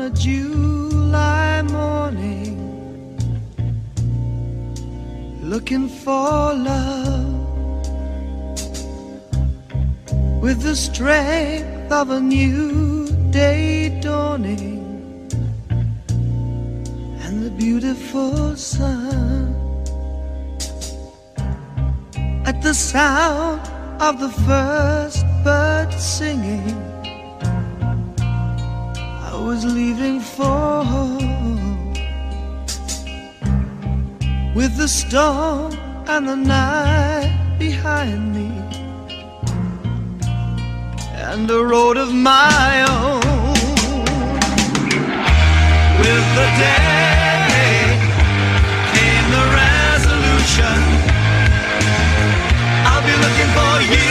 a July morning, looking for love with the strength of a new day dawning and the beautiful sun. At the sound of the first bird singing, I was leaving for home, with the storm and the night behind me, and a road of my own. With the day came the resolution, I'll be looking for you.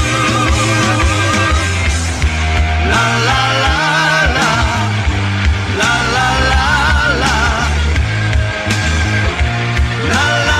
La la la la, la la la la, la la.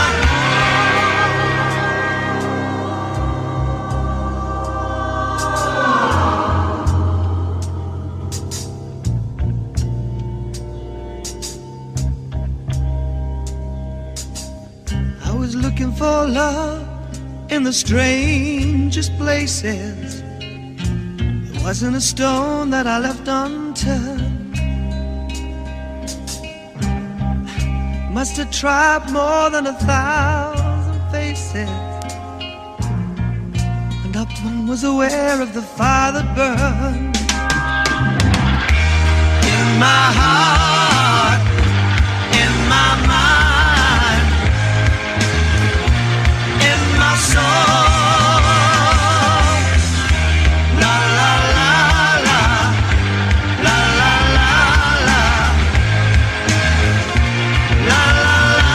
I was looking for love in the strangest places. There wasn't a stone that I left unturned. Must have tried more than 1,000 faces, and not one was aware of the fire that burned in my heart, in my mind, in my soul. La la la la, la la la la, la la la.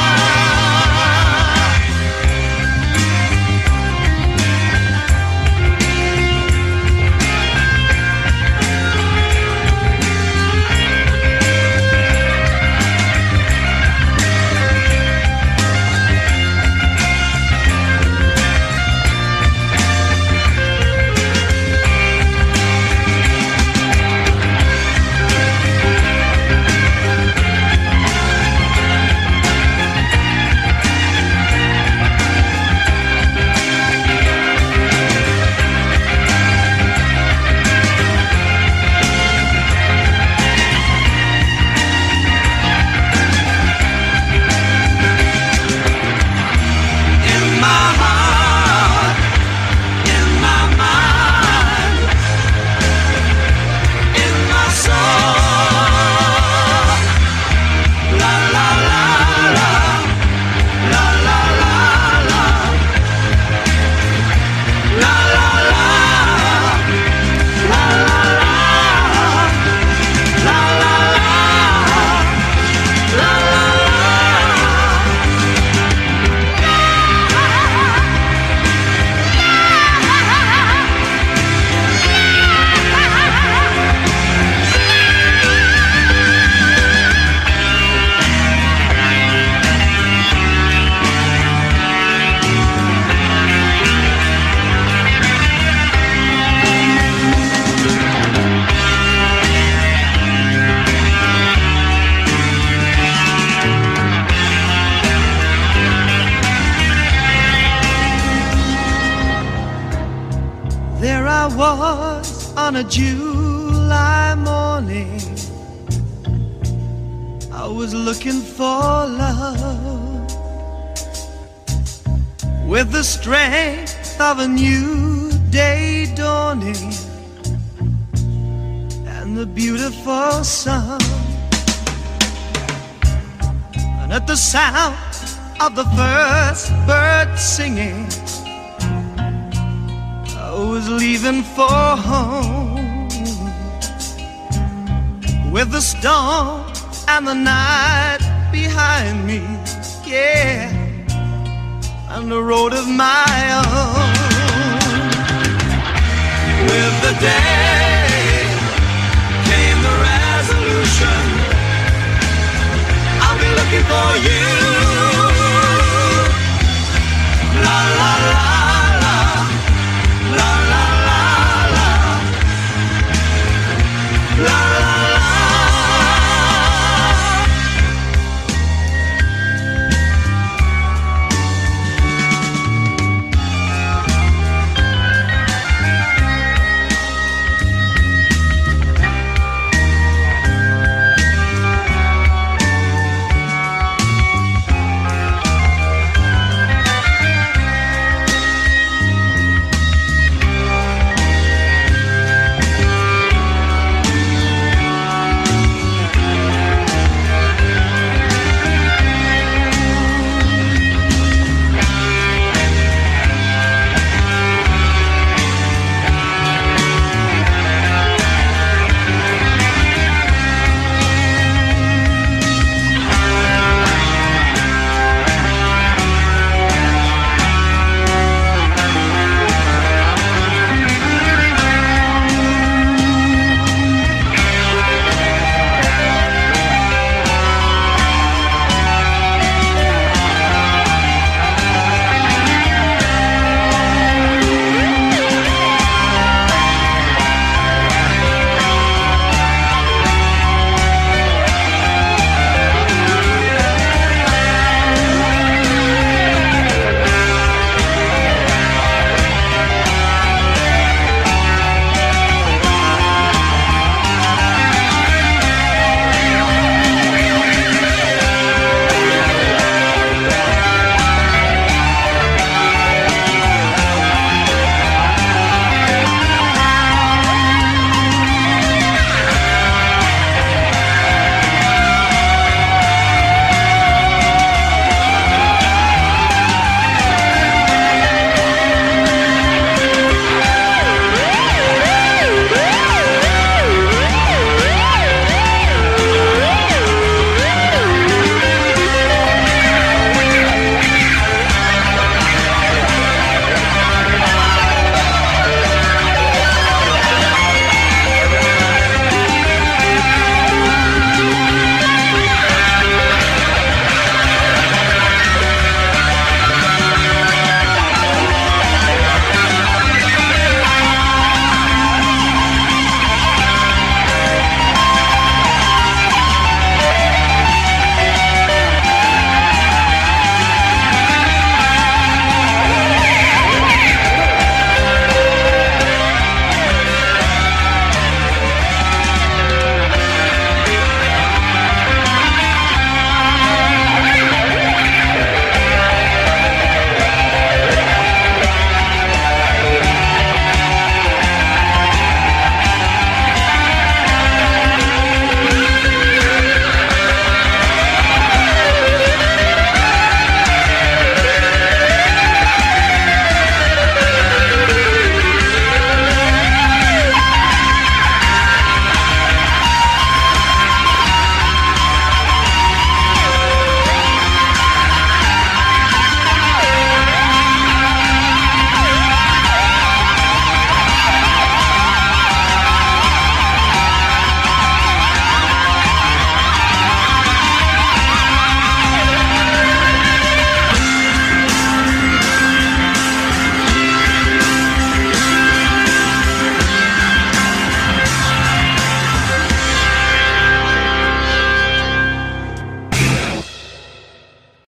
There I was on a July morning, I was looking for love with the strength of a new day dawning and the beautiful sun. And at the sound of the first bird singing, I was leaving for home, with the storm and the night behind me, yeah, and a road of my own. With the day came the resolution, I'll be looking for you.